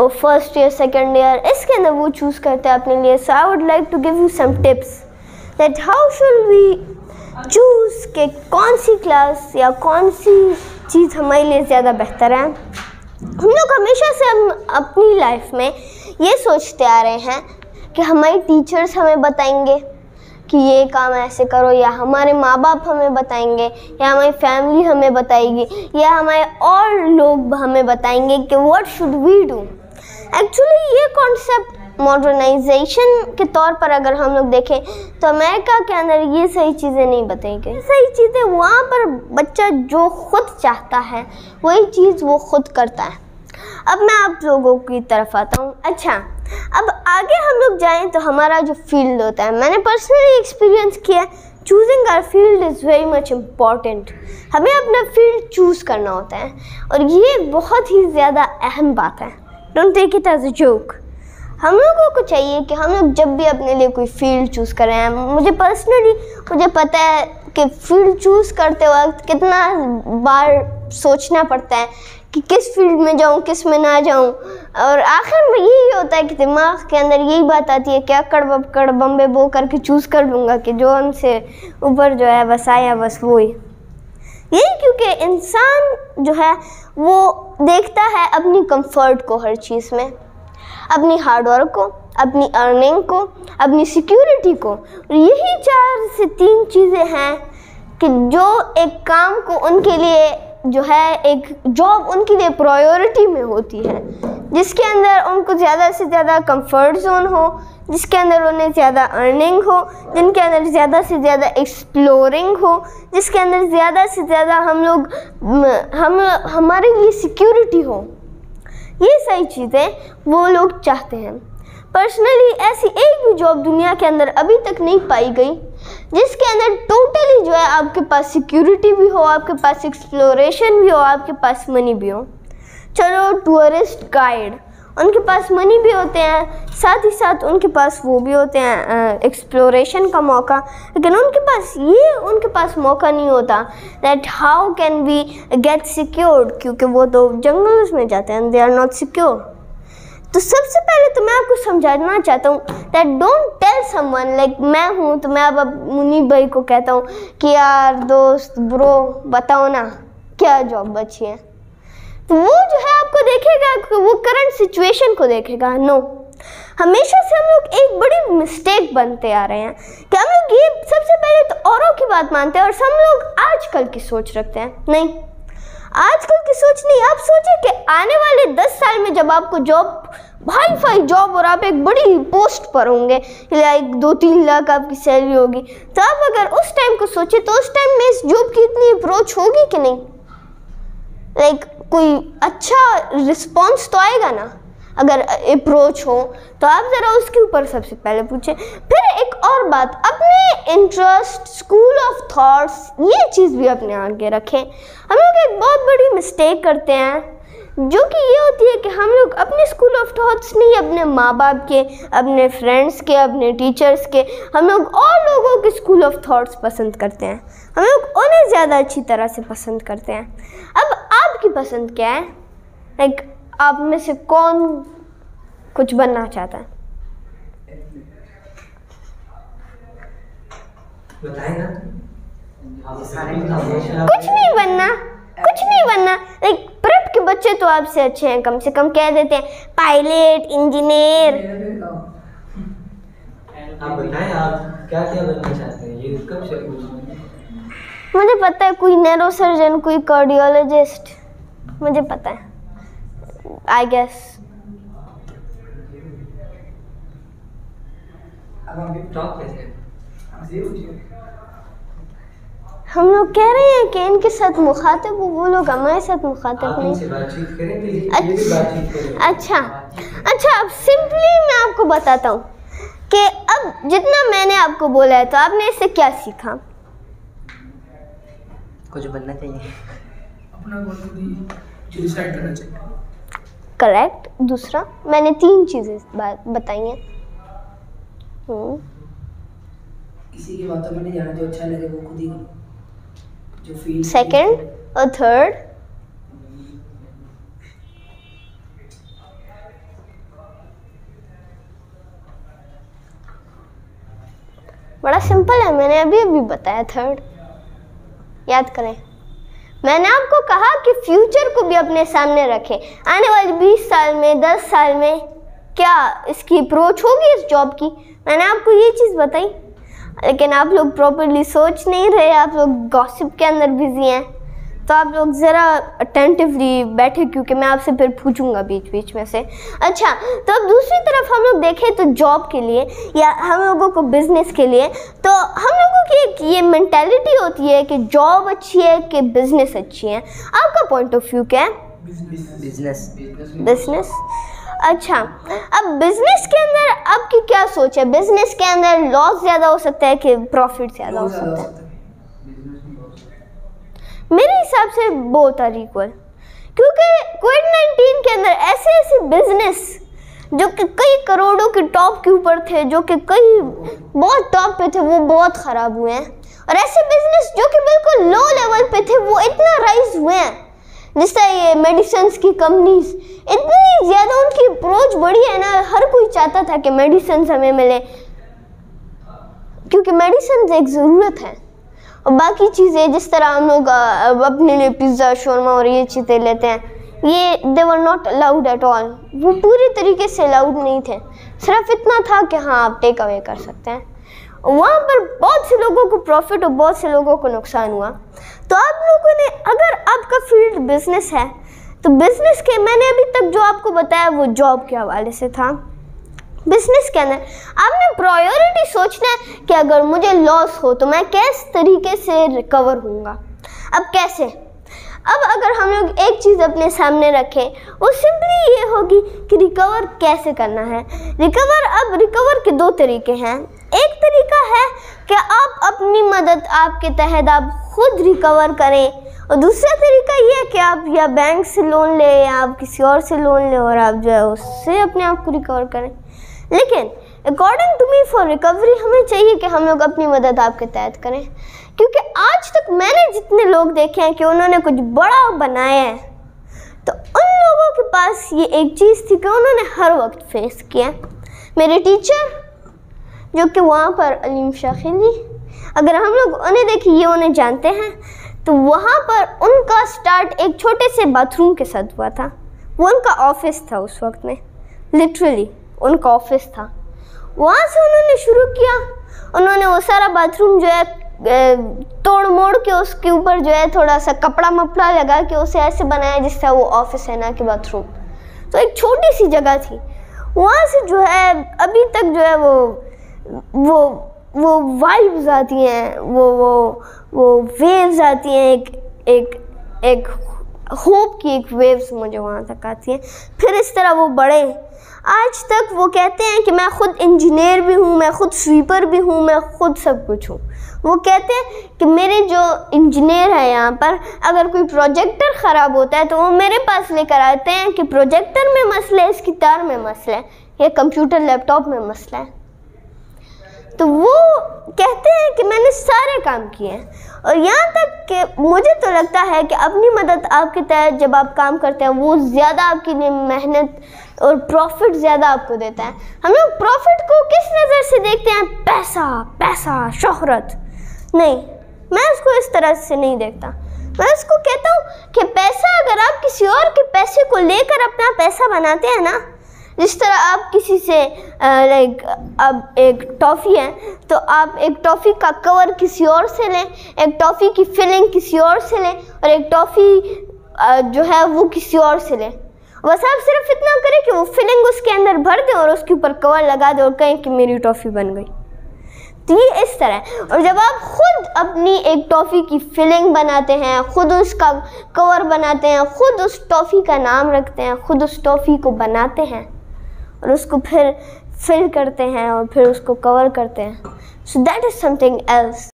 First year second year, इसके अंदर वो चूज़ करते हैं अपने लिए. So I would like to give you some tips that how should we choose कि कौन सी क्लास या कौन सी चीज़ हमारे लिए ज़्यादा बेहतर है. हम लोग हमेशा से हम अपनी लाइफ में ये सोचते आ रहे हैं कि हमारे टीचर्स हमें बताएंगे कि ये काम ऐसे करो, या हमारे माँ बाप हमें बताएंगे, या हमारी फैमिली हमें बताएगी, या हमारे और लोग हमें बताएंगे कि what should we do. Actually ये कॉन्सेप्ट मॉडर्नाइजेशन के तौर पर अगर हम लोग देखें तो अमेरिका के अंदर ये सही चीज़ें नहीं बताई गई. सही चीज़ें वहाँ पर बच्चा जो खुद चाहता है वही चीज़ वो खुद करता है. अब मैं आप लोगों की तरफ आता हूँ. अच्छा, अब आगे हम लोग जाएं तो हमारा जो फील्ड होता है, मैंने पर्सनली एक्सपीरियंस किया, choosing our field is very much important. हमें अपना फील्ड चूज़ करना होता है और ये बहुत ही ज़्यादा अहम बात है. Don't take it as a joke. हम लोगों को चाहिए कि हम लोग जब भी अपने लिए कोई फील्ड चूज़ कर रहे हैं, मुझे पता है कि फील्ड चूज़ करते वक्त कितना बार सोचना पड़ता है कि किस फील्ड में जाऊं, किस में ना जाऊं, और आखिर में यही होता है कि दिमाग के अंदर यही बात आती है क्या कड़बम्बे बो करके चूज़ कर लूँगा कि जो हमसे ऊपर जो है बस आया बस वो ही. यही क्योंकि इंसान जो है वो देखता है अपनी कंफर्ट को हर चीज़ में, अपनी हार्डवर्क को, अपनी अर्निंग को, अपनी सिक्योरिटी को. और यही 4 से 3 चीज़ें हैं कि जो एक काम को उनके लिए जो है एक जॉब उनके लिए प्रायोरिटी में होती है, जिसके अंदर उनको ज़्यादा से ज़्यादा कंफर्ट जोन हो, जिसके अंदर उन्हें ज़्यादा अर्निंग हो, जिनके अंदर ज़्यादा से ज़्यादा एक्सप्लोरिंग हो, जिसके अंदर ज़्यादा से ज़्यादा हमारे लिए सिक्योरिटी हो. ये सही चीज़ें वो लोग चाहते हैं. पर्सनली ऐसी एक भी जॉब दुनिया के अंदर अभी तक नहीं पाई गई जिसके अंदर टोटली जो है आपके पास सिक्योरिटी भी हो, आपके पास एक्सप्लोरेशन भी हो, आपके पास मनी भी हो. चलो टूरिस्ट गाइड, उनके पास मनी भी होते हैं, साथ ही साथ उनके पास वो भी होते हैं एक्सप्लोरेशन का मौका, लेकिन उनके पास मौका नहीं होता that how can we get secured, क्योंकि वो तो जंगल्स में जाते हैं, दे आर नॉट सिक्योर. तो सबसे पहले तो मैं आपको समझाना चाहता हूँ that don't tell someone, like मैं हूँ तो मैं अब मुनीब भाई को कहता हूँ कि यार दोस्त ब्रो बताओ ना क्या जॉब बची है, तो वो जो है आपको देखेगा, वो करंट सिचुएशन को देखेगा. नो, हमेशा से हम लोग एक बड़ी मिस्टेक बनते आ रहे हैं कि हम लोग ये सबसे पहले तो औरों की बात मानते हैं और हम लोग आजकल की सोच रखते हैं. नहीं, आजकल की सोच नहीं. आप सोचिए कि आने वाले 10 साल में जब आपको जॉब, हाई फाई जॉब, और आप एक बड़ी पोस्ट पर होंगे, लाइक 2-3 लाख आपकी सैलरी होगी, तो आप अगर उस टाइम को सोचे तो उस टाइम में इस जॉब की इतनी अप्रोच होगी कि नहीं? लाइक कोई अच्छा रिस्पॉन्स तो आएगा ना. अगर अप्रोच हो तो आप ज़रा उसके ऊपर सबसे पहले पूछें. फिर एक और बात, अपने इंटरेस्ट, स्कूल ऑफ थॉट्स, ये चीज़ भी अपने आगे रखें. हम लोग एक बहुत बड़ी मिस्टेक करते हैं जो कि ये होती है कि हम लोग अपने स्कूल ऑफ थॉट्स नहीं, अपने माँ बाप के, अपने फ्रेंड्स के, अपने टीचर्स के, हम लोग और लोगों के स्कूल ऑफ थॉट्स पसंद करते हैं. हम लोग उन्हें ज़्यादा अच्छी तरह से पसंद करते हैं. अब आपकी पसंद क्या है? लाइक आप में से कौन कुछ बनना चाहता है? बताएं ना. कुछ नहीं बनना. लाइक प्रेप के बच्चे तो आपसे अच्छे हैं, कम से कम कह देते हैं पायलट, इंजीनियर. आप बताएं आप क्या क्या बनना चाहते हैं, ये कब से पूछ. मुझे पता है, कोई न्यूरो सर्जन, कोई कार्डियोलॉजिस्ट, मुझे पता है, आई गेस. हम लोग कह रहे हैं कि इनके साथ मुखातिब हो, वो लोग हमारे साथ मुखातिब नहीं. अच्छा, अब सिंपली मैं आपको बताता हूँ कि अब जितना मैंने आपको बोला है तो आपने इससे क्या सीखा? कुछ बनना चाहिए, अपना गोल खुद ही डिसाइड करना चाहिए. करेक्ट. दूसरा, मैंने 3 चीज़ें बताई हैं. किसी की बातों में नहीं जाना, जो अच्छा लगे वो खुद ही करो, जो फील. सेकंड और थर्ड, बड़ा सिंपल है, मैंने अभी बताया। थर्ड याद करें, मैंने आपको कहा कि फ्यूचर को भी अपने सामने रखें। आने वाले 20 साल में, 10 साल में क्या इसकी अप्रोच होगी इस जॉब की, मैंने आपको ये चीज़ बताई। लेकिन आप लोग प्रॉपर्ली सोच नहीं रहे, आप लोग गॉसिप के अंदर बिजी हैं। तो आप लोग ज़रा अटेंटिवली बैठे, क्योंकि मैं आपसे फिर पूछूंगा बीच बीच में से। अच्छा, तो अब दूसरी तरफ हम लोग देखें तो जॉब के लिए या हम लोगों को बिज़नेस के लिए, तो हम लोगों की एक ये मेंटालिटी होती है कि जॉब अच्छी है कि बिज़नेस अच्छी है। आपका पॉइंट ऑफ व्यू क्या है? बिज़नेस। अच्छा, अब बिज़नेस के अंदर आपकी क्या सोच है? बिज़नेस के अंदर लॉस ज़्यादा हो सकता है कि प्रॉफिट ज़्यादा हो सकता है? मेरे हिसाब से बोथ आर इक्वल, क्योंकि कोविड-19 के अंदर ऐसे बिजनेस जो कि कई करोड़ों के टॉप के ऊपर थे, जो कि कई बहुत टॉप पे थे, वो बहुत ख़राब हुए हैं। और ऐसे बिजनेस जो कि बिल्कुल लो लेवल पे थे, वो इतना राइज हुए हैं। जिस तरह ये मेडिसिन्स की कंपनीज इतनी ज़्यादा उनकी अप्रोच बढ़ी है ना, हर कोई चाहता था कि मेडिसिन हमें मिले, क्योंकि मेडिसिन एक ज़रूरत है। और बाकी चीज़ें जिस तरह हम लोग अपने लिए पिज़्ज़ा, शोरमा और ये चीज़ें लेते हैं, ये they were not allowed at all. वो पूरी तरीके से अलाउड नहीं थे, सिर्फ इतना था कि हाँ आप टेक अवे कर सकते हैं। वहाँ पर बहुत से लोगों को प्रॉफिट और बहुत से लोगों को नुकसान हुआ। तो आप लोगों ने, अगर आपका फील्ड बिजनेस है, तो बिजनेस के मैंने अभी तक जो आपको बताया वो जॉब के हवाले से था। बिजनेस के अंदर आपने प्रायोरिटी सोचना है कि अगर मुझे लॉस हो तो मैं किस तरीके से रिकवर होऊंगा। अब कैसे? अब अगर हम लोग एक चीज़ अपने सामने रखें, वो सिंपली ये होगी कि रिकवर कैसे करना है। रिकवर के दो तरीके हैं। एक तरीका है कि आप अपनी मदद आपके तहत आप खुद रिकवर करें, और दूसरा तरीका ये है कि आप या बैंक से लोन लें या आप किसी और से लोन लें और आप जो है उससे अपने आप को रिकवर करें। लेकिन according to me for recovery हमें चाहिए कि हम लोग अपनी मदद आपके तहत करें, क्योंकि आज तक मैंने जितने लोग देखे हैं कि उन्होंने कुछ बड़ा बनाया है, तो उन लोगों के पास ये एक चीज़ थी कि उन्होंने हर वक्त फेस किया। मेरे टीचर जो कि वहाँ पर अलीम शाखिली, अगर हम लोग उन्हें देखिए, ये उन्हें जानते हैं, तो वहाँ पर उनका स्टार्ट एक छोटे से बाथरूम के साथ हुआ था। वो उनका ऑफिस था उस वक्त में, लिटरली उनका ऑफिस था। वहाँ से उन्होंने शुरू किया। उन्होंने वो सारा बाथरूम जो है तोड़ मोड़ के उसके ऊपर जो है थोड़ा सा कपड़ा मपड़ा लगा के उसे ऐसे बनाया जिस तरह वो ऑफिस है ना कि बाथरूम। तो एक छोटी सी जगह थी, वहाँ से जो है अभी तक जो है वो वाइब्स आती हैं, वो वेव्स आती हैं, एक होप की एक वेव्स मुझे वहाँ तक आती है। फिर इस तरह वो बड़े, आज तक वो कहते हैं कि मैं खुद इंजीनियर भी हूँ, मैं खुद स्वीपर भी हूँ, मैं खुद सब कुछ हूँ। वो कहते हैं कि मेरे जो इंजीनियर है यहाँ पर, अगर कोई प्रोजेक्टर ख़राब होता है तो वो मेरे पास लेकर आते हैं कि प्रोजेक्टर में मसला है, इसकी तार में मसला है, या कंप्यूटर लैपटॉप में मसला है। तो वो कहते हैं कि मैंने सारे काम किए हैं। और यहाँ तक कि मुझे तो लगता है कि अपनी मदद आपके तहत जब आप काम करते हैं, वो ज़्यादा आपके लिए मेहनत और प्रॉफिट ज़्यादा आपको देता है। हम लोग प्रॉफिट को किस नज़र से देखते हैं? पैसा, शोहरत। नहीं, मैं उसको इस तरह से नहीं देखता। मैं उसको कहता हूँ कि पैसा, अगर आप किसी और के पैसे को लेकर अपना पैसा बनाते हैं ना, जिस तरह आप किसी से अब एक टॉफ़ी है तो आप एक टॉफ़ी का कवर किसी और से लें, एक टॉफ़ी की फिलिंग किसी और से लें, और एक टॉफ़ी जो है वो किसी और से लें। बस आप सिर्फ इतना करें कि वो फिलिंग उसके अंदर भर दें और उसके ऊपर कवर लगा दें और कहें कि मेरी टॉफ़ी बन गई। तो ये इस तरह है। और जब आप खुद अपनी एक टॉफ़ी की फिलिंग बनाते हैं, खुद उसका कवर बनाते हैं, खुद उस टॉफ़ी का नाम रखते हैं, खुद उस टॉफ़ी को बनाते हैं और उसको फिर फिल करते हैं और फिर उसको कवर करते हैं, so that is something else.